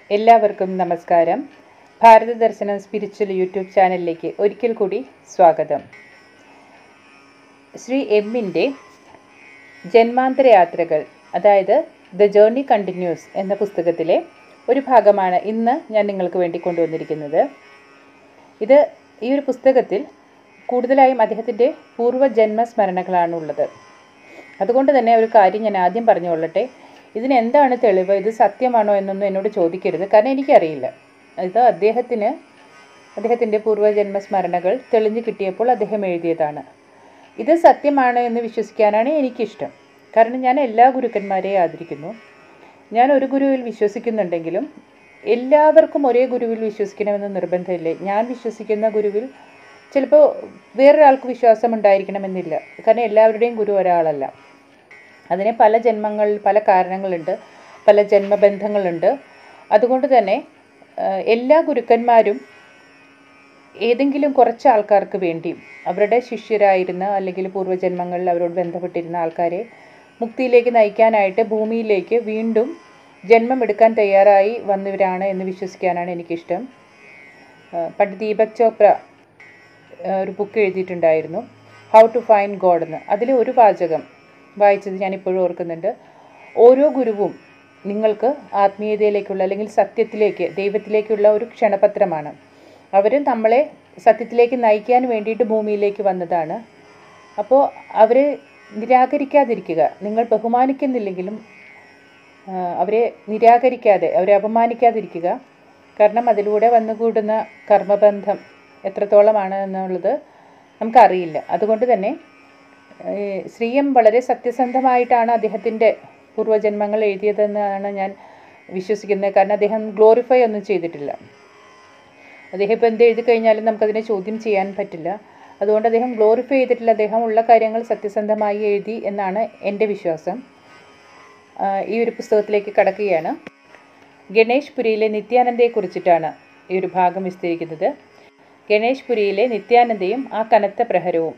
എല്ലാവർക്കും നമസ്കാരം. ഭാരത ദർശനം സ്പിരിച്വൽ യൂട്യൂബ് ചാനലിലേക്ക് ഒരിക്കൽ കൂടി സ്വാഗതം. ശ്രീ എമ്മിൻ്റെ ജന്മാന്തര യാത്രകൾ, അതായത് ദ ജേർണി കണ്ടിന്യൂസ് എന്ന പുസ്തകത്തിലെ ഒരു ഭാഗമാണ് ഇന്ന് ഞാൻ നിങ്ങൾക്ക് വേണ്ടി കൊണ്ടുവന്നിരിക്കുന്നത്. ഈ ഒരു പുസ്തകത്തിൽ കൂടുതലായും അദ്ദേഹത്തിൻ്റെ പൂർവ്വജന്മസ്മരണകളാണുള്ളത്. അതുകൊണ്ട് തന്നെ ഒരു കാര്യം ഞാൻ ആദ്യം പറഞ്ഞുകൊള്ളട്ടെ. ഇതിനെന്താണ് തെളിവ്, ഇത് സത്യമാണോ എന്നൊന്നും എന്നോട് ചോദിക്കരുത്, കാരണം എനിക്കറിയില്ല. ഇത് അദ്ദേഹത്തിൻ്റെ പൂർവ്വജന്മസ്മരണകൾ തെളിഞ്ഞു കിട്ടിയപ്പോൾ അദ്ദേഹം എഴുതിയതാണ്. ഇത് സത്യമാണ് എന്ന് വിശ്വസിക്കാനാണ് എനിക്കിഷ്ടം. കാരണം ഞാൻ എല്ലാ ഗുരുക്കന്മാരെയും ആദരിക്കുന്നു. ഞാൻ ഒരു ഗുരുവിൽ വിശ്വസിക്കുന്നുണ്ടെങ്കിലും എല്ലാവർക്കും ഒരേ ഗുരുവിൽ വിശ്വസിക്കണമെന്ന് നിർബന്ധമില്ല. ഞാൻ വിശ്വസിക്കുന്ന ഗുരുവിൽ ചിലപ്പോൾ വേറൊരാൾക്ക് വിശ്വാസം ഉണ്ടായിരിക്കണമെന്നില്ല. കാരണം എല്ലാവരുടെയും ഗുരു ഒരാളല്ല. അതിന് പല ജന്മങ്ങളിൽ പല കാരണങ്ങളുണ്ട്, പല ജന്മബന്ധങ്ങളുണ്ട്. അതുകൊണ്ട് തന്നെ എല്ലാ ഗുരുക്കന്മാരും ഏതെങ്കിലും കുറച്ച് ആൾക്കാർക്ക് വേണ്ടിയും അവരുടെ ശിഷ്യരായിരുന്ന അല്ലെങ്കിൽ പൂർവ്വജന്മങ്ങളിൽ അവരോട് ബന്ധപ്പെട്ടിരുന്ന ആൾക്കാരെ മുക്തിയിലേക്ക് നയിക്കാനായിട്ട് ഭൂമിയിലേക്ക് വീണ്ടും ജന്മമെടുക്കാൻ തയ്യാറായി വന്നവരാണ് എന്ന് വിശ്വസിക്കാനാണ് എനിക്കിഷ്ടം. പണ്ട് ദീപക് ചോപ്ര ഒരു ബുക്ക് എഴുതിയിട്ടുണ്ടായിരുന്നു, ഹൗ ടു ഫൈൻഡ് ഗോഡ് എന്ന്. അതിൽ ഒരു വാചകം വായിച്ചത് ഞാനിപ്പോഴും ഓർക്കുന്നുണ്ട്. ഓരോ ഗുരുവും നിങ്ങൾക്ക് ആത്മീയതയിലേക്കുള്ള അല്ലെങ്കിൽ സത്യത്തിലേക്ക്, ദൈവത്തിലേക്കുള്ള ഒരു ക്ഷണപത്രമാണ്. അവർ നമ്മളെ സത്യത്തിലേക്ക് നയിക്കാൻ വേണ്ടിയിട്ട് ഭൂമിയിലേക്ക് വന്നതാണ്. അപ്പോൾ അവരെ നിരാകരിക്കാതിരിക്കുക. നിങ്ങൾ ബഹുമാനിക്കുന്നില്ലെങ്കിലും അവരെ നിരാകരിക്കാതെ, അവരെ അപമാനിക്കാതിരിക്കുക. കാരണം അതിലൂടെ വന്നുകൂടുന്ന കർമ്മബന്ധം എത്രത്തോളമാണ് എന്നുള്ളത് നമുക്കറിയില്ല. അതുകൊണ്ട് തന്നെ ശ്രീ എം വളരെ സത്യസന്ധമായിട്ടാണ് അദ്ദേഹത്തിൻ്റെ പൂർവ്വജന്മങ്ങൾ എഴുതിയതെന്നാണ് ഞാൻ വിശ്വസിക്കുന്നത്. കാരണം അദ്ദേഹം ഗ്ലോറിഫൈ ഒന്നും ചെയ്തിട്ടില്ല. അദ്ദേഹം ഇപ്പോൾ എന്ത് എഴുതി കഴിഞ്ഞാലും നമുക്കതിനെ ചോദ്യം ചെയ്യാൻ പറ്റില്ല. അതുകൊണ്ട് അദ്ദേഹം ഗ്ലോറിഫൈ ചെയ്തിട്ടില്ല. അദ്ദേഹം ഉള്ള കാര്യങ്ങൾ സത്യസന്ധമായി എഴുതി എന്നാണ് എൻ്റെ വിശ്വാസം. ഈ ഒരു പുസ്തകത്തിലേക്ക് കടക്കുകയാണ്. ഗണേഷ് പുരിയിലെ നിത്യാനന്ദയെക്കുറിച്ചിട്ടാണ് ഈ ഒരു ഭാഗം വിസ്തരിക്കുന്നത്. ഗണേഷ് പുരിയിലെ നിത്യാനന്ദയും ആ കനത്ത പ്രഹരവും.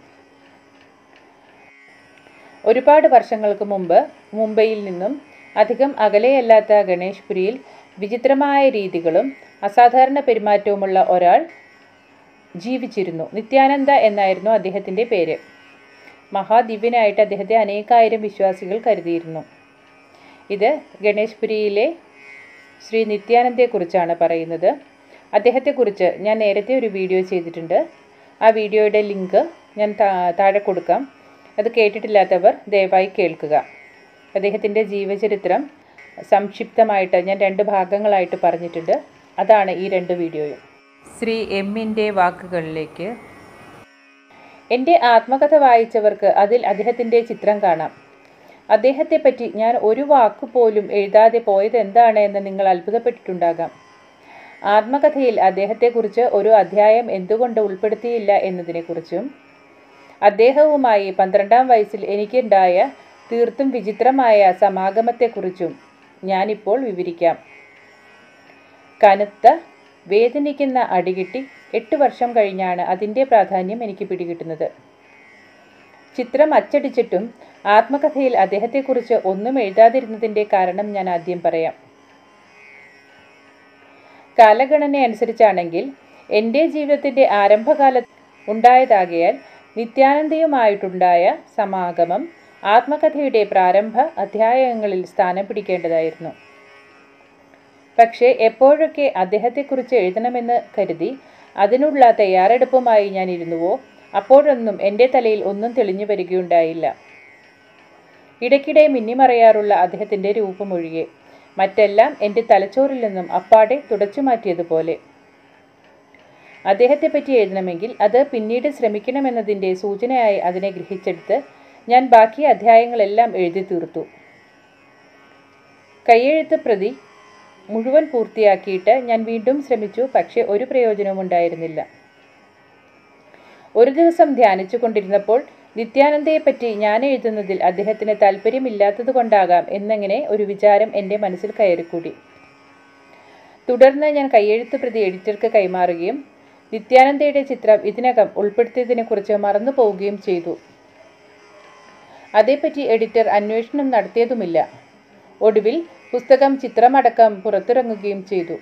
ഒരുപാട് വർഷങ്ങൾക്ക് മുമ്പ് മുംബൈയിൽ നിന്നും അധികം അകലെയല്ലാത്ത ഗണേഷ് പുരിയിൽ വിചിത്രമായ രീതികളും അസാധാരണ പെരുമാറ്റവുമുള്ള ഒരാൾ ജീവിച്ചിരുന്നു. നിത്യാനന്ദ എന്നായിരുന്നു അദ്ദേഹത്തിൻ്റെ പേര്. മഹാദിവ്യനായിട്ട് അദ്ദേഹത്തെ അനേകായിരം വിശ്വാസികൾ കരുതിയിരുന്നു. ഇത് ഗണേഷ് പുരിയിലെ ശ്രീ നിത്യാനന്ദയെക്കുറിച്ചാണ് പറയുന്നത്. അദ്ദേഹത്തെക്കുറിച്ച് ഞാൻ നേരത്തെ ഒരു വീഡിയോ ചെയ്തിട്ടുണ്ട്. ആ വീഡിയോയുടെ ലിങ്ക് ഞാൻ താഴെ കൊടുക്കാം. അത് കേട്ടിട്ടില്ലാത്തവർ ദയവായി കേൾക്കുക. അദ്ദേഹത്തിൻ്റെ ജീവചരിത്രം സംക്ഷിപ്തമായിട്ട് ഞാൻ 2 ഭാഗങ്ങളായിട്ട് പറഞ്ഞിട്ടുണ്ട്. അതാണ് ഈ 2 വീഡിയോയും. ശ്രീ എമ്മിൻ്റെ വാക്കുകളിലേക്ക്. എൻ്റെ ആത്മകഥ വായിച്ചവർക്ക് അതിൽ അദ്ദേഹത്തിൻ്റെ ചിത്രം കാണാം. അദ്ദേഹത്തെപ്പറ്റി ഞാൻ ഒരു വാക്കുപോലും എഴുതാതെ പോയത് എന്താണ് എന്ന് നിങ്ങൾ അത്ഭുതപ്പെട്ടിട്ടുണ്ടാകാം. ആത്മകഥയിൽ അദ്ദേഹത്തെക്കുറിച്ച് ഒരു അധ്യായം എന്തുകൊണ്ട് ഉൾപ്പെടുത്തിയില്ല എന്നതിനെക്കുറിച്ചും അദ്ദേഹവുമായി 12ാം വയസ്സിൽ എനിക്കുണ്ടായ തീർത്തും വിചിത്രമായ സമാഗമത്തെക്കുറിച്ചും ഞാനിപ്പോൾ വിവരിക്കാം. കനത്ത വേദനിക്കുന്ന അടികിട്ടി 8 വർഷം കഴിഞ്ഞാണ് അതിൻ്റെ പ്രാധാന്യം എനിക്ക് പിടികിട്ടുന്നത്. ചിത്രം അച്ചടിച്ചിട്ടും ആത്മകഥയിൽ അദ്ദേഹത്തെക്കുറിച്ച് ഒന്നും എഴുതാതിരുന്നതിൻ്റെ കാരണം ഞാൻ ആദ്യം പറയാം. കാലഗണന അനുസരിച്ചാണെങ്കിൽ എൻ്റെ ജീവിതത്തിൻ്റെ ആരംഭകാലത്ത് ഉണ്ടായതാകയാൽ നിത്യാനന്ദയുമായിട്ടുണ്ടായ സമാഗമം ആത്മകഥയുടെ പ്രാരംഭ അധ്യായങ്ങളിൽ സ്ഥാനം പിടിക്കേണ്ടതായിരുന്നു. പക്ഷേ എപ്പോഴൊക്കെ അദ്ദേഹത്തെക്കുറിച്ച് എഴുതണമെന്ന് കരുതി അതിനുള്ള തയ്യാറെടുപ്പുമായി ഞാൻ ഇരുന്നുവോ അപ്പോഴൊന്നും എൻ്റെ തലയിൽ ഒന്നും തെളിഞ്ഞു വരികയുണ്ടായില്ല. ഇടയ്ക്കിടെ മിന്നിമറയാറുള്ള അദ്ദേഹത്തിൻ്റെ രൂപമൊഴികെ മറ്റെല്ലാം എൻ്റെ തലച്ചോറിൽ നിന്നും അപ്പാടെ തുടച്ചു മാറ്റിയതുപോലെ. അദ്ദേഹത്തെപ്പറ്റി എഴുതണമെങ്കിൽ അത് പിന്നീട് ശ്രമിക്കണമെന്നതിൻ്റെ സൂചനയായി അതിനെ ഗ്രഹിച്ചെടുത്ത് ഞാൻ ബാക്കി അധ്യായങ്ങളെല്ലാം എഴുതി തീർത്തു. കയ്യെഴുത്ത് പ്രതി മുഴുവൻ പൂർത്തിയാക്കിയിട്ട് ഞാൻ വീണ്ടും ശ്രമിച്ചു. പക്ഷേ ഒരു പ്രയോജനവും ഉണ്ടായിരുന്നില്ല. ഒരു ദിവസം ധ്യാനിച്ചു കൊണ്ടിരുന്നപ്പോൾ നിത്യാനന്ദയെപ്പറ്റി ഞാൻ എഴുതുന്നതിൽ അദ്ദേഹത്തിന് താല്പര്യമില്ലാത്തത് കൊണ്ടാകാം എന്നിങ്ങനെ ഒരു വിചാരം എൻ്റെ മനസ്സിൽ കയറിക്കൂടി. തുടർന്ന് ഞാൻ കയ്യെഴുത്ത് പ്രതി എഡിറ്റർക്ക് കൈമാറുകയും നിത്യാനന്ദയുടെ ചിത്രം ഇതിനകം ഉൾപ്പെടുത്തിയതിനെക്കുറിച്ച് മറന്നു പോവുകയും ചെയ്തു. അതേപ്പറ്റി എഡിറ്റർ അന്വേഷണം നടത്തിയതുമില്ല. ഒടുവിൽ പുസ്തകം ചിത്രമടക്കം പുറത്തിറങ്ങുകയും ചെയ്തു.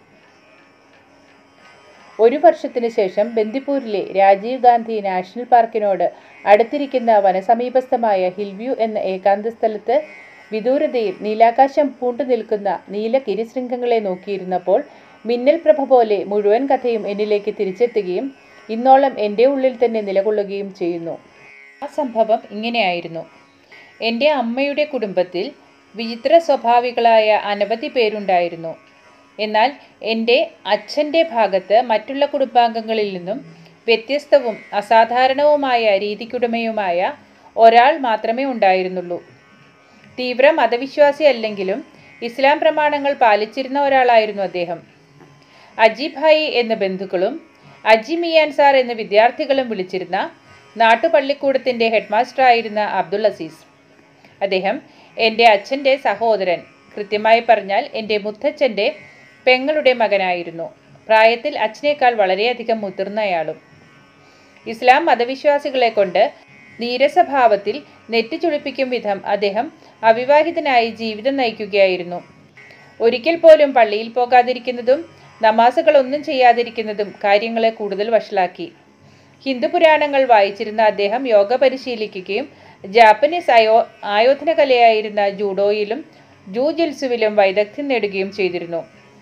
1 വർഷത്തിനു ശേഷം ബന്ദിപ്പൂരിലെ രാജീവ് ഗാന്ധി നാഷണൽ പാർക്കിനോട് അടുത്തിരിക്കുന്ന വനസമീപസ്ഥമായ ഹിൽവ്യൂ എന്ന ഏകാന്ത സ്ഥലത്ത് വിദൂരതയിൽ നീലാകാശം പൂണ്ടു നിൽക്കുന്ന നീല ഗിരിശൃംഗങ്ങളെ നോക്കിയിരുന്നപ്പോൾ മിന്നൽ പ്രഭ പോലെ മുഴുവൻ കഥയും എന്നിലേക്ക് തിരിച്ചെത്തുകയും ഇന്നോളം എൻ്റെ ഉള്ളിൽ തന്നെ നിലകൊള്ളുകയും ചെയ്യുന്നു. ആ സംഭവം ഇങ്ങനെയായിരുന്നു. എൻ്റെ അമ്മയുടെ കുടുംബത്തിൽ വിചിത്ര സ്വഭാവികളായ അനവധി പേരുണ്ടായിരുന്നു. എന്നാൽ എൻ്റെ അച്ഛൻ്റെ ഭാഗത്ത് മറ്റുള്ള കുടുംബാംഗങ്ങളിൽ നിന്നും വ്യത്യസ്തവും അസാധാരണവുമായ രീതിക്കുടമയുമായ ഒരാൾ മാത്രമേ ഉണ്ടായിരുന്നുള്ളൂ. തീവ്ര മതവിശ്വാസി അല്ലെങ്കിലും ഇസ്ലാം പ്രമാണങ്ങൾ പാലിച്ചിരുന്ന ഒരാളായിരുന്നു അദ്ദേഹം. അജിഭായി എന്ന ബന്ധുക്കളും അജി മിയാൻ സാർ എന്ന വിദ്യാർത്ഥികളും വിളിച്ചിരുന്ന നാട്ടുപള്ളിക്കൂടത്തിൻ്റെ ഹെഡ് മാസ്റ്ററായിരുന്ന അബ്ദുൾ അസീസ്. അദ്ദേഹം എൻ്റെ അച്ഛൻ്റെ സഹോദരൻ, കൃത്യമായി പറഞ്ഞാൽ എൻ്റെ മുത്തച്ഛൻ്റെ പെങ്ങളുടെ മകനായിരുന്നു. പ്രായത്തിൽ അച്ഛനേക്കാൾ വളരെയധികം മുതിർന്നയാളും. ഇസ്ലാം മതവിശ്വാസികളെ കൊണ്ട് നീരസഭാവത്തിൽ നെറ്റിച്ചുളിപ്പിക്കും വിധം അദ്ദേഹം അവിവാഹിതനായി ജീവിതം നയിക്കുകയായിരുന്നു. ഒരിക്കൽ പോലും പള്ളിയിൽ പോകാതിരിക്കുന്നതും നമാസുകളൊന്നും ചെയ്യാതിരിക്കുന്നതും കാര്യങ്ങളെ കൂടുതൽ വഷളാക്കി. ഹിന്ദു പുരാണങ്ങൾ വായിച്ചിരുന്ന അദ്ദേഹം യോഗ പരിശീലിക്കുകയും ജാപ്പനീസ് ആയോധന കലയായിരുന്ന ജൂഡോയിലും ജൂജിത്സുവിലും വൈദഗ്ധ്യം നേടുകയും ചെയ്തിരുന്നു.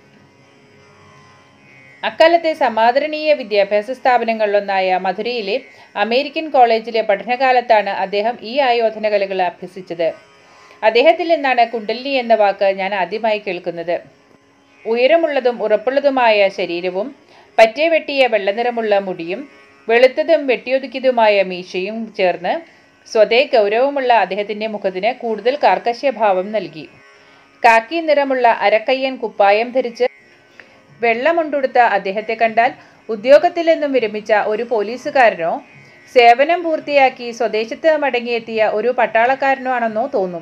അക്കാലത്തെ സമാദരണീയ വിദ്യാഭ്യാസ സ്ഥാപനങ്ങളിലൊന്നായ മധുരയിലെ അമേരിക്കൻ കോളേജിലെ പഠനകാലത്താണ് അദ്ദേഹം ഈ ആയോധന കലകൾ അഭ്യസിച്ചത്. അദ്ദേഹത്തിൽ നിന്നാണ് കുണ്ടലിനി എന്ന വാക്ക് ഞാൻ ആദ്യമായി കേൾക്കുന്നത്. ഉയരമുള്ളതും ഉറപ്പുള്ളതുമായ ശരീരവും പറ്റേ വെട്ടിയ വെള്ളനിറമുള്ള മുടിയും വെളുത്തതും വെട്ടിയൊതുക്കിയതുമായ മീശയും ചേർന്ന് സ്വതേ ഗൗരവമുള്ള അദ്ദേഹത്തിൻ്റെ മുഖത്തിന് കൂടുതൽ കാർക്കശ്യഭാവം നൽകി. കാക്കി നിറമുള്ള അരക്കയ്യൻ കുപ്പായം ധരിച്ച് വെള്ളമുണ്ടുടുത്ത അദ്ദേഹത്തെ കണ്ടാൽ ഉദ്യോഗത്തിൽ നിന്നും വിരമിച്ച ഒരു പോലീസുകാരനോ സേവനം പൂർത്തിയാക്കി സ്വദേശത്ത് മടങ്ങിയെത്തിയ ഒരു പട്ടാളക്കാരനോ ആണെന്നോ തോന്നും.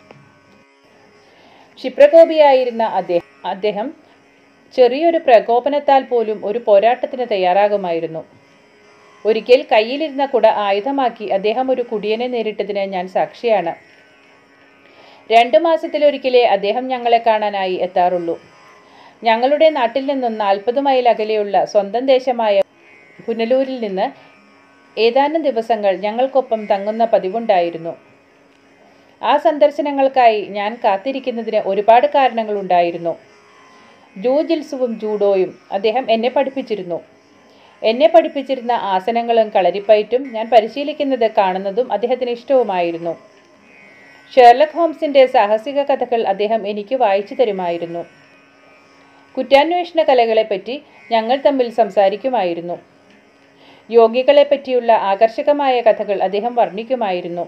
ക്ഷിപ്രകോപിയായിരുന്ന അദ്ദേഹം ചെറിയൊരു പ്രകോപനത്താൽ പോലും ഒരു പോരാട്ടത്തിന് തയ്യാറാകുമായിരുന്നു. ഒരിക്കൽ കയ്യിലിരുന്ന കുട ആയുധമാക്കി അദ്ദേഹം ഒരു കുടിയനെ നേരിട്ടതിന് ഞാൻ സാക്ഷിയാണ്. 2 മാസത്തിലൊരിക്കലേ അദ്ദേഹം ഞങ്ങളെ കാണാനായി എത്താറുള്ളൂ. ഞങ്ങളുടെ നാട്ടിൽ നിന്നും 40 മൈൽ അകലെയുള്ള സ്വന്തം ദേശമായ പുനലൂരിൽ നിന്ന് ഏതാനും ദിവസങ്ങൾ ഞങ്ങൾക്കൊപ്പം തങ്ങുന്ന പതിവുണ്ടായിരുന്നു. ആ സന്ദർശനങ്ങൾക്കായി ഞാൻ കാത്തിരിക്കുന്നതിന് ഒരുപാട് കാരണങ്ങളുണ്ടായിരുന്നു. ജൂജിത്സുവും ജൂഡോയും അദ്ദേഹം എന്നെ പഠിപ്പിച്ചിരുന്നു. എന്നെ പഠിപ്പിച്ചിരുന്ന ആസനങ്ങളും കളരിപ്പയറ്റും ഞാൻ പരിശീലിക്കുന്നത് കാണുന്നതും അദ്ദേഹത്തിന് ഇഷ്ടവുമായിരുന്നു. ഷെർലക് ഹോംസിൻ്റെ സാഹസിക കഥകൾ അദ്ദേഹം എനിക്ക് വായിച്ചു തരുമായിരുന്നു. കുറ്റാന്വേഷണ കലകളെപ്പറ്റി ഞങ്ങൾ തമ്മിൽ സംസാരിക്കുമായിരുന്നു. യോഗികളെപ്പറ്റിയുള്ള ആകർഷകമായ കഥകൾ അദ്ദേഹം വർണ്ണിക്കുമായിരുന്നു.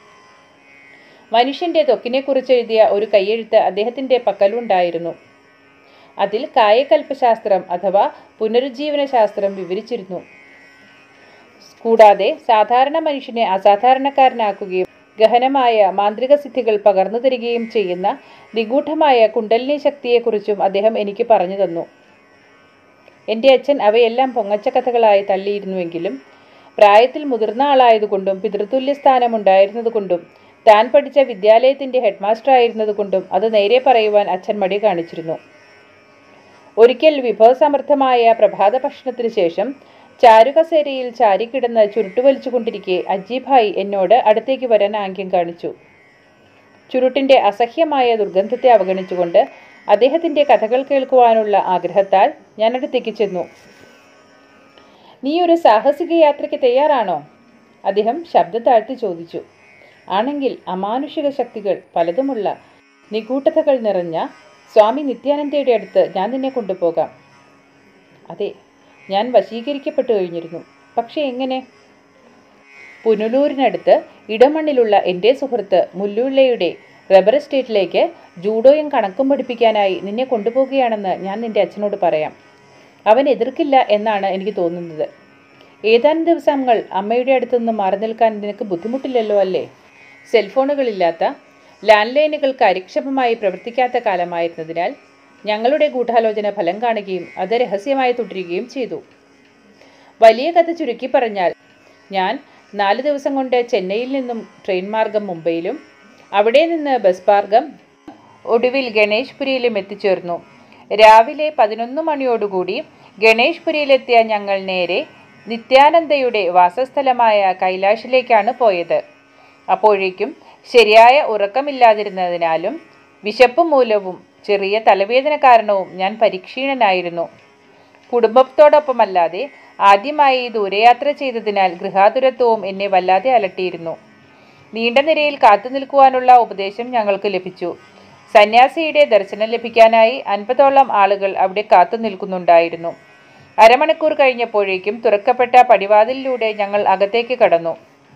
മനുഷ്യൻ്റെ ത്വക്കിനെക്കുറിച്ച് എഴുതിയ ഒരു കയ്യെഴുത്ത് അദ്ദേഹത്തിൻ്റെ പക്കലുണ്ടായിരുന്നു. അതിൽ കായകൽപ്പശാസ്ത്രം അഥവാ പുനരുജ്ജീവന ശാസ്ത്രം വിവരിച്ചിരുന്നു. കൂടാതെ സാധാരണ മനുഷ്യനെ അസാധാരണക്കാരനാക്കുകയും ഗഹനമായ മാന്ത്രിക സിദ്ധികൾ പകർന്നു തരികയും ചെയ്യുന്ന നിഗൂഢമായ കുണ്ടലിനി ശക്തിയെക്കുറിച്ചും അദ്ദേഹം എനിക്ക് പറഞ്ഞു തന്നു. എൻ്റെ അച്ഛൻ അവയെല്ലാം പൊങ്ങച്ച കഥകളായി തള്ളിയിരുന്നുവെങ്കിലും പ്രായത്തിൽ മുതിർന്ന ആളായതുകൊണ്ടും പിതൃതുല്യ സ്ഥാനമുണ്ടായിരുന്നതുകൊണ്ടും താൻ പഠിച്ച വിദ്യാലയത്തിൻ്റെ ഹെഡ് മാസ്റ്റർ ആയിരുന്നതുകൊണ്ടും അത് നേരെ പറയുവാൻ അച്ഛൻ മടി കാണിച്ചിരുന്നു. ഒരിക്കൽ വിഭവസമൃദ്ധമായ പ്രഭാത ഭക്ഷണത്തിനു ശേഷം ചാരുകസേരയിൽ ചാരിക്കിടന്ന് ചുരുട്ടുവലിച്ചുകൊണ്ടിരിക്കെ അജിഭായ് എന്നോട് അടുത്തേക്ക് വരാൻ ആംഗ്യം കാണിച്ചു. ചുരുട്ടിൻ്റെ അസഹ്യമായ ദുർഗന്ധത്തെ അവഗണിച്ചുകൊണ്ട് അദ്ദേഹത്തിൻ്റെ കഥകൾ കേൾക്കുവാനുള്ള ആഗ്രഹത്താൽ ഞാൻ അടുത്തേക്ക് ചെന്നു. നീ ഒരു സാഹസിക യാത്രയ്ക്ക് തയ്യാറാണോ? അദ്ദേഹം ശബ്ദം താഴ്ത്തി ചോദിച്ചു. ആണെങ്കിൽ അമാനുഷിക ശക്തികൾ പലതുമുള്ള നിഗൂഢതകൾ നിറഞ്ഞ സ്വാമി നിത്യാനന്ദയുടെ അടുത്ത് ഞാൻ നിന്നെ കൊണ്ടുപോകാം. അതെ, ഞാൻ വശീകരിക്കപ്പെട്ടു കഴിഞ്ഞിരുന്നു. പക്ഷേ എങ്ങനെ? പുനലൂരിനടുത്ത് ഇടമണ്ണിലുള്ള എൻ്റെ സുഹൃത്ത് മുല്ലുള്ളയുടെ റബ്ബർ എസ്റ്റേറ്റിലേക്ക് ജൂഡോയും കണക്കും പഠിപ്പിക്കാനായി നിന്നെ കൊണ്ടുപോകുകയാണെന്ന് ഞാൻ നിൻ്റെ അച്ഛനോട് പറയാം. അവൻ എതിർക്കില്ല എന്നാണ് എനിക്ക് തോന്നുന്നത്. ഏതാനും ദിവസങ്ങൾ അമ്മയുടെ അടുത്തുനിന്ന് മാറി നിൽക്കാൻ നിനക്ക് ബുദ്ധിമുട്ടില്ലല്ലോ അല്ലേ? സെൽഫോണുകളില്ലാത്ത, ലാൻഡ് ലൈനുകൾ കാര്യക്ഷമമായി പ്രവർത്തിക്കാത്ത കാലമായിരുന്നതിനാൽ ഞങ്ങളുടെ ഗൂഢാലോചന ഫലം കാണുകയും അത് രഹസ്യമായി തുടരുകയും ചെയ്തു. വലിയ കഥ ചുരുക്കി പറഞ്ഞാൽ, ഞാൻ 4 ദിവസം കൊണ്ട് ചെന്നൈയിൽ നിന്നും ട്രെയിൻ മാർഗം മുംബൈയിലും അവിടെ നിന്ന് ബസ് മാർഗം ഒടുവിൽ ഗണേഷ്പുരിയിലും എത്തിച്ചേർന്നു. രാവിലെ 11 മണിയോടുകൂടി ഗണേഷ്പുരിയിലെത്തിയ ഞങ്ങൾ നേരെ നിത്യാനന്ദയുടെ വാസസ്ഥലമായ കൈലാഷിലേക്കാണ് പോയത്. അപ്പോഴേക്കും ശരിയായ ഉറക്കമില്ലാതിരുന്നതിനാലും വിശപ്പ് മൂലവും ചെറിയ തലവേദന കാരണവും ഞാൻ പരിക്ഷീണനായിരുന്നു. കുടുംബത്തോടൊപ്പമല്ലാതെ ആദ്യമായി ദൂരയാത്ര ചെയ്തതിനാൽ ഗൃഹാതുരത്വവും എന്നെ വല്ലാതെ അലട്ടിയിരുന്നു. നീണ്ട നിരയിൽ കാത്തു നിൽക്കുവാനുള്ള ഉപദേശം ഞങ്ങൾക്ക് ലഭിച്ചു. സന്യാസിയുടെ ദർശനം ലഭിക്കാനായി 50ഓളം ആളുകൾ അവിടെ കാത്തു നിൽക്കുന്നുണ്ടായിരുന്നു. അരമണിക്കൂർ കഴിഞ്ഞപ്പോഴേക്കും തുറക്കപ്പെട്ട പടിവാതിലിലൂടെ ഞങ്ങൾ അകത്തേക്ക് കടന്നു.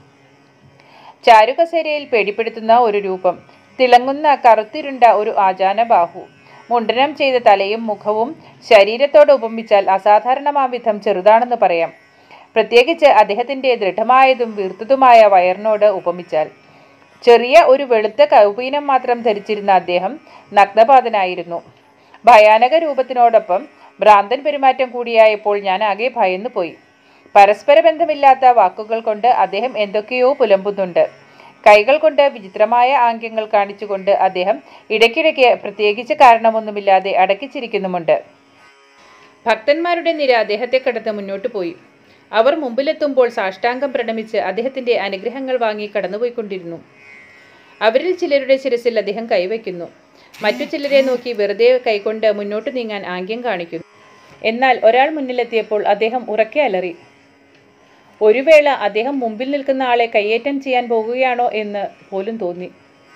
ചാരുകസേരയിൽ പേടിപ്പെടുത്തുന്ന ഒരു രൂപം, തിളങ്ങുന്ന കറുത്തിരുണ്ട ഒരു ആജാനബാഹു, മുണ്ടനം ചെയ്ത തലയും മുഖവും ശരീരത്തോട് ഉപമിച്ചാൽ അസാധാരണമാം വിധം ചെറുതാണെന്ന് പറയാം. പ്രത്യേകിച്ച് അദ്ദേഹത്തിൻ്റെ ദൃഢമായതും വീർത്തതുമായ വയറിനോട് ഉപമിച്ചാൽ. ചെറിയ ഒരു വെളുത്ത കൗപീനം മാത്രം ധരിച്ചിരുന്ന അദ്ദേഹം നഗ്നപാതനായിരുന്നു. ഭയാനക രൂപത്തിനോടൊപ്പം ഭ്രാന്തൻ പെരുമാറ്റം കൂടിയായപ്പോൾ ഞാൻ ആകെ ഭയന്നുപോയി. പരസ്പര ബന്ധമില്ലാത്ത വാക്കുകൾ കൊണ്ട് അദ്ദേഹം എന്തൊക്കെയോ പുലമ്പുന്നുണ്ട്. കൈകൾ കൊണ്ട് വിചിത്രമായ ആംഗ്യങ്ങൾ കാണിച്ചുകൊണ്ട് അദ്ദേഹം ഇടയ്ക്കിടയ്ക്ക് പ്രത്യേകിച്ച് കാരണമൊന്നുമില്ലാതെ അടക്കിച്ചിരിക്കുന്നുമുണ്ട്. ഭക്തന്മാരുടെ നിര അദ്ദേഹത്തെ കടന്ന് മുന്നോട്ട് പോയി. അവർ മുമ്പിലെത്തുമ്പോൾ സാഷ്ടാംഗം പ്രണമിച്ച് അദ്ദേഹത്തിൻ്റെ അനുഗ്രഹങ്ങൾ വാങ്ങി കടന്നുപോയിക്കൊണ്ടിരുന്നു. അവരിൽ ചിലരുടെ ശിരസിൽ അദ്ദേഹം കൈവയ്ക്കുന്നു. മറ്റു ചിലരെ നോക്കി വെറുതെ കൈകൊണ്ട് മുന്നോട്ട് നീങ്ങാൻ ആംഗ്യം കാണിക്കുന്നു. എന്നാൽ ഒരാൾ മുന്നിലെത്തിയപ്പോൾ അദ്ദേഹം ഉറക്കെ അലറി. ഒരു വേള അദ്ദേഹം മുമ്പിൽ നിൽക്കുന്ന ആളെ കയ്യേറ്റം ചെയ്യാൻ പോകുകയാണോ എന്ന് പോലും തോന്നി.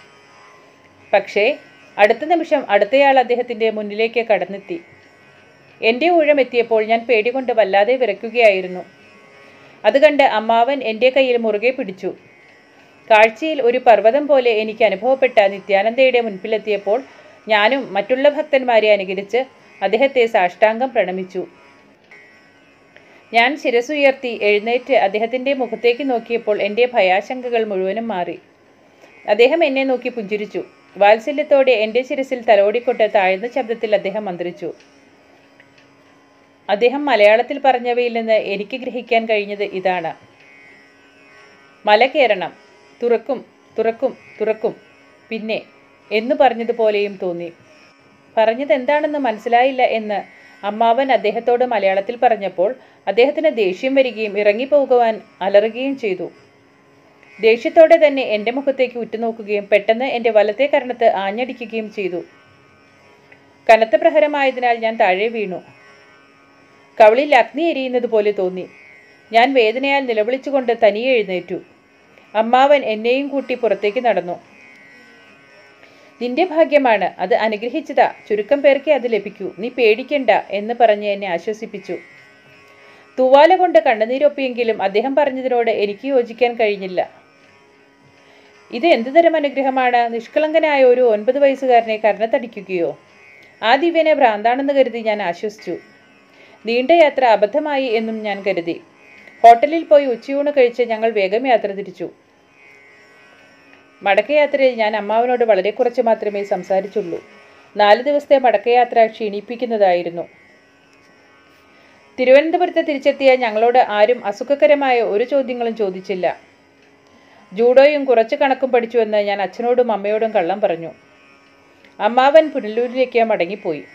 പക്ഷേ അടുത്ത നിമിഷം അടുത്തയാൾ അദ്ദേഹത്തിൻ്റെ മുന്നിലേക്ക് കടന്നെത്തി. എൻ്റെ ഊഴം എത്തിയപ്പോൾ ഞാൻ പേടികൊണ്ട് വല്ലാതെ വിറയ്ക്കുകയായിരുന്നു. അത് കണ്ട് അമ്മാവൻ എൻ്റെ കയ്യിൽ മുറുകെ പിടിച്ചു. കാഴ്ചയിൽ ഒരു പർവ്വതം പോലെ എനിക്ക് അനുഭവപ്പെട്ട നിത്യാനന്ദയുടെ മുൻപിലെത്തിയപ്പോൾ ഞാനും മറ്റുള്ള ഭക്തന്മാരെ അനുകരിച്ച് അദ്ദേഹത്തെ സാഷ്ടാംഗം പ്രണമിച്ചു. ഞാൻ ശിരസുയർത്തി എഴുന്നേറ്റ് അദ്ദേഹത്തിൻ്റെ മുഖത്തേക്ക് നോക്കിയപ്പോൾ എൻ്റെ ഭയാശങ്കകൾ മുഴുവനും മാറി. അദ്ദേഹം എന്നെ നോക്കി പുഞ്ചിരിച്ചു. വാത്സല്യത്തോടെ എൻ്റെ ശിരസിൽ തലോടിക്കൊണ്ട് താഴ്ന്ന ശബ്ദത്തിൽ അദ്ദേഹം മന്ത്രിച്ചു. അദ്ദേഹം മലയാളത്തിൽ പറഞ്ഞവയിൽ നിന്ന് എനിക്ക് ഗ്രഹിക്കാൻ കഴിഞ്ഞത് ഇതാണ്: മല കയറണം, തുറക്കും തുറക്കും തുറക്കും, പിന്നെ എന്നു പറഞ്ഞതുപോലെയും തോന്നി. പറഞ്ഞത് എന്താണെന്ന് മനസ്സിലായില്ല എന്ന് അമ്മാവൻ അദ്ദേഹത്തോട് മലയാളത്തിൽ പറഞ്ഞപ്പോൾ അദ്ദേഹത്തിന് ദേഷ്യം വരികയും ഇറങ്ങിപ്പോകുവാൻ അലറുകയും ചെയ്തു. ദേഷ്യത്തോടെ തന്നെ എൻ്റെ മുഖത്തേക്ക് ഉറ്റുനോക്കുകയും പെട്ടെന്ന് എൻ്റെ വലത്തെ കരണത്ത് ആഞ്ഞടിക്കുകയും ചെയ്തു. കനത്ത പ്രഹരമായതിനാൽ ഞാൻ താഴെ വീണു. കവിളിൽ അഗ്നി എരിയുന്നത് പോലെ തോന്നി. ഞാൻ വേദനയാൽ നിലവിളിച്ചുകൊണ്ട് തനിയെ എഴുന്നേറ്റു. അമ്മാവൻ എന്നെയും കൂട്ടി പുറത്തേക്ക് നടന്നു. നിന്റെ ഭാഗ്യമാണ്, അത് അനുഗ്രഹിച്ചതാ, ചുരുക്കം പേർക്കേ അത് ലഭിക്കൂ, നീ പേടിക്കണ്ട എന്ന് പറഞ്ഞ് എന്നെ ആശ്വസിപ്പിച്ചു. തൂവാല കൊണ്ട് കണ്ണുനീരൊപ്പിയെങ്കിലും അദ്ദേഹം പറഞ്ഞതിനോട് എനിക്ക് യോജിക്കാൻ കഴിഞ്ഞില്ല. ഇത് എന്തു തരം അനുഗ്രഹമാണ്? നിഷ്കളങ്കനായ ഒരു 9 വയസ്സുകാരനെ കർണത്തടിക്കുകയോ? ആ ദിവ്യനെ ഭ്രാന്താണെന്ന് കരുതി ഞാൻ ആശ്വസിച്ചു. നീണ്ട യാത്ര അബദ്ധമായി എന്നും ഞാൻ കരുതി. ഹോട്ടലിൽ പോയി ഉച്ചയൂണ് കഴിച്ച് ഞങ്ങൾ വേഗം യാത്ര തിരിച്ചു. മടക്കയാത്രയിൽ ഞാൻ അമ്മാവനോട് വളരെ കുറച്ച് മാത്രമേ സംസാരിച്ചുള്ളൂ. 4 ദിവസത്തെ മടക്കയാത്ര ക്ഷീണിപ്പിക്കുന്നതായിരുന്നു. തിരുവനന്തപുരത്ത് തിരിച്ചെത്തിയ ഞങ്ങളോട് ആരും അസുഖകരമായ ഒരു ചോദ്യങ്ങളും ചോദിച്ചില്ല. ജൂഡോയും കുറച്ച് കണക്കും പഠിച്ചുവെന്ന് ഞാൻ അച്ഛനോടും അമ്മയോടും കള്ളം പറഞ്ഞു. അമ്മാവൻ പുനലൂരിലേക്ക് മടങ്ങിപ്പോയി.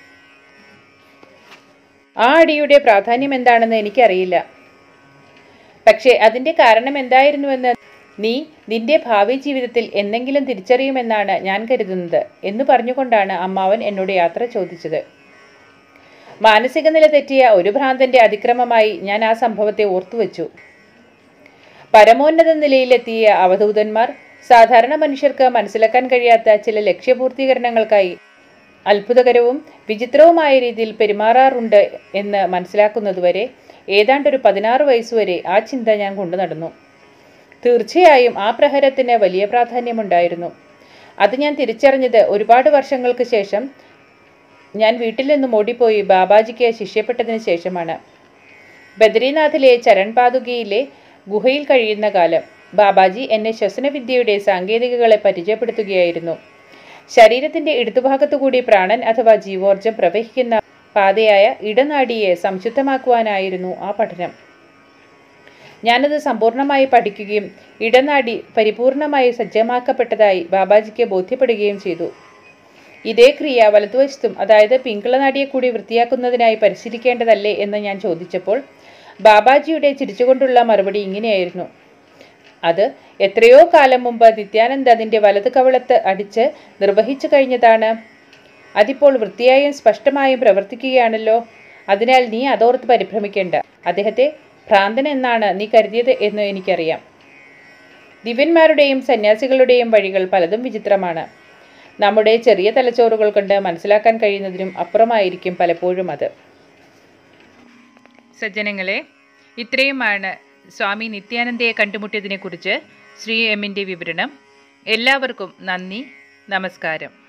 ആ അടിയുടെ പ്രാധാന്യം എന്താണെന്ന് എനിക്കറിയില്ല. പക്ഷേ അതിൻ്റെ കാരണം എന്തായിരുന്നുവെന്ന് നീ നിന്റെ ഭാവി ജീവിതത്തിൽ എന്തെങ്കിലും തിരിച്ചറിയുമെന്നാണ് ഞാൻ കരുതുന്നത് എന്ന് പറഞ്ഞുകൊണ്ടാണ് അമ്മാവൻ എന്നോട് യാത്ര ചോദിച്ചത്. മാനസിക നില തെറ്റിയ ഒരു ഭ്രാന്തന്റെ അതിക്രമമായി ഞാൻ ആ സംഭവത്തെ ഓർത്തുവെച്ചു. പരമോന്നത നിലയിലെത്തിയ അവധൂതന്മാർ സാധാരണ മനുഷ്യർക്ക് മനസ്സിലാക്കാൻ കഴിയാത്ത ചില ലക്ഷ്യപൂർത്തീകരണങ്ങൾക്കായി അത്ഭുതകരവും വിചിത്രവുമായ രീതിയിൽ പെരുമാറാറുണ്ട് എന്ന് മനസ്സിലാക്കുന്നതുവരെ ഏതാണ്ടൊരു 16 വയസ്സുവരെ ആ ചിന്ത ഞാൻ കൊണ്ടു നടന്നു. തീർച്ചയായും ആ പ്രഹരത്തിന് വലിയ പ്രാധാന്യമുണ്ടായിരുന്നു. അത് ഞാൻ തിരിച്ചറിഞ്ഞത് ഒരുപാട് വർഷങ്ങൾക്ക് ശേഷം ഞാൻ വീട്ടിൽ നിന്നും ഓടിപ്പോയി ബാബാജിക്ക് ശിഷ്യപ്പെട്ടതിന് ശേഷമാണ്. ബദ്രീനാഥിലെ ചരൺ പാതുകയിലെ ഗുഹയിൽ കഴിയുന്ന കാലം ബാബാജി എന്നെ ശ്വസനവിദ്യയുടെ സാങ്കേതികതകളെ പരിചയപ്പെടുത്തുകയായിരുന്നു. ശരീരത്തിൻ്റെ ഇടതുഭാഗത്തുകൂടി പ്രാണൻ അഥവാ ജീവോർജം പ്രവഹിക്കുന്ന പാതയായ ഇടനാഡിയെ സംശുദ്ധമാക്കുവാനായിരുന്നു ആ പഠനം. ഞാനത് സമ്പൂർണ്ണമായി പഠിക്കുകയും ഇടനാഡി പരിപൂർണമായി സജ്ജമാക്കപ്പെട്ടതായി ബാബാജിക്ക് ബോധ്യപ്പെടുകയും ചെയ്തു. ഇതേ ക്രിയ വലതുവശത്തും, അതായത് പിങ്കളനാടിയെ കൂടി വൃത്തിയാക്കുന്നതിനായി പരിശീലിക്കേണ്ടതല്ലേ എന്ന് ഞാൻ ചോദിച്ചപ്പോൾ ബാബാജിയുടെ ചിരിച്ചുകൊണ്ടുള്ള മറുപടി ഇങ്ങനെയായിരുന്നു: അത് എത്രയോ കാലം മുമ്പ് നിത്യാനന്ദ അതിൻ്റെ വലത് കവിളത്ത് അടിച്ച് നിർവഹിച്ചു കഴിഞ്ഞതാണ്. അതിപ്പോൾ വൃത്തിയായും സ്പഷ്ടമായും പ്രവർത്തിക്കുകയാണല്ലോ. അതിനാൽ നീ അതോർത്ത് പരിഭ്രമിക്കേണ്ട. അദ്ദേഹത്തെ ഭ്രാന്തൻ എന്നാണ് നീ കരുതിയത് എന്ന് എനിക്കറിയാം. ദിവ്യന്മാരുടെയും സന്യാസികളുടെയും വഴികൾ പലതും വിചിത്രമാണ്. നമ്മുടെ ചെറിയ തലച്ചോറുകൾ കൊണ്ട് മനസ്സിലാക്കാൻ കഴിയുന്നതിനും അപ്പുറമായിരിക്കും പലപ്പോഴും അത്. സജ്ജനങ്ങളെ, ഇത്രയുമാണ് സ്വാമി നിത്യാനന്ദയെ കണ്ടുമുട്ടിയതിനെക്കുറിച്ച് ശ്രീ എമ്മിൻ്റെ വിവരണം. എല്ലാവർക്കും നന്ദി, നമസ്കാരം.